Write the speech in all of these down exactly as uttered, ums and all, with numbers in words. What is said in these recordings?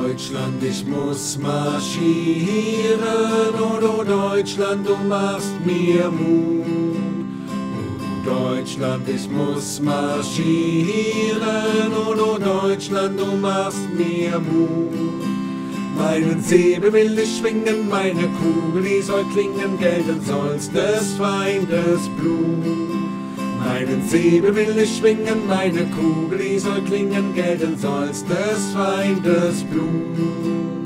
Deutschland, ich muss marschieren, oh du Deutschland, du machst mir Mut. Oh du Deutschland, ich muss marschieren, oh du Deutschland, du machst mir Mut. Meinen Säbel will ich schwingen, meine Kugel, die soll klingen, gelten soll's des Feindes Blut. Meinen Säbel will ich schwingen, meine Kugel, die soll klingen, gelten soll's des Feindes Blut.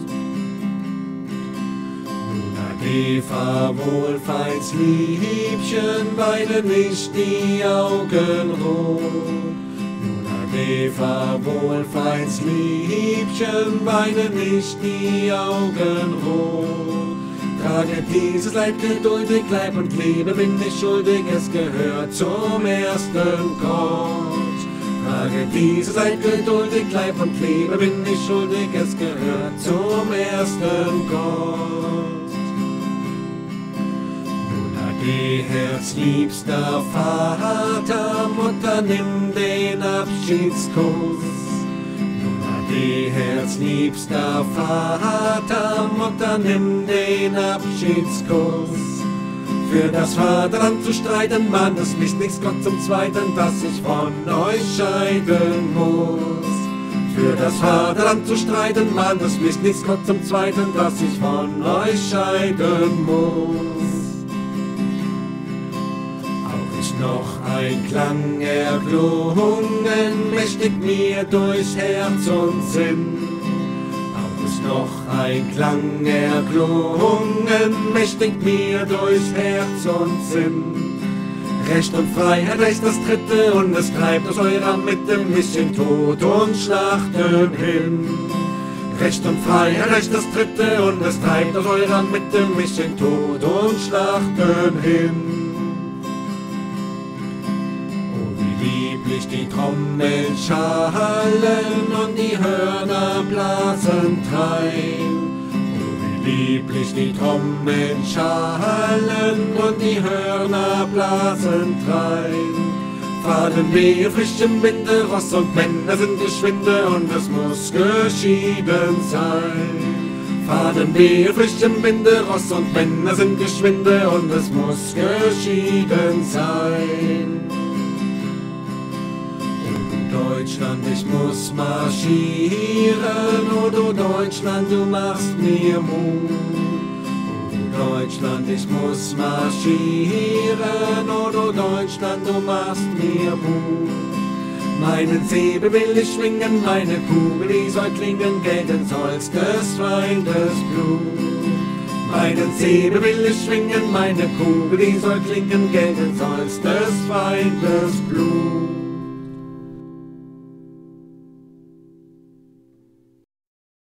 Nun ade, fahr wohl, feins Liebchen, weine nicht die Augen rot. Nun ade, fahr wohl, feins Liebchen, weine nicht die Augen rot. Trage dieses Leid geduldig, Leib und Liebe bin ich schuldig, es gehört zum ersten Gott. Trage dieses Leid geduldig, Leib und Liebe bin ich schuldig, es gehört zum ersten Gott. Nun ade, herzliebster Vater, Mutter, nimm den Abschiedskuss. Ade, herzliebster Vater, Mutter, nimm den Abschiedskuss. Für das Vaterland zu streiten, Mann, es mich nichts Gott zum Zweiten, dass ich von euch scheiden muss. Für das Vaterland zu streiten, Mann, es mich nichts Gott zum Zweiten, dass ich von euch scheiden muss. Noch ein Klang erklungen, mächtig mir durch Herz und Sinn. Auch ist noch ein Klang erklungen, mächtig mir durch Herz und Sinn. Recht und Freiheit, Recht das Dritte, und es treibt aus eurer Mitte mich in Tod und Schlachten hin. Recht und Freiheit, Recht das Dritte, und es treibt aus eurer Mitte mich in Tod und Schlachten hin. Lieblich die Trommeln schallen und die Hörner blasen drein. Oh, wie lieblich die Trommeln schallen und die Hörner blasen drein. Faden wehe frisch im Winde, Ross und Männer sind geschwinde und es muss geschieden sein. Faden wehe frisch im Winde, Ross und Männer sind geschwinde und es muss geschieden sein. Deutschland, ich muss marschieren, oh du Deutschland, du machst mir Mut. Oh du Deutschland, ich muss marschieren, oh du Deutschland, du machst mir Mut. Meinen Säbel will ich schwingen, meine Kugel, die soll klingen, gelten soll's des Feindes Blut. Meinen Säbel will ich schwingen, meine Kugel, die soll klingen, gelten soll's des Feindes Blut.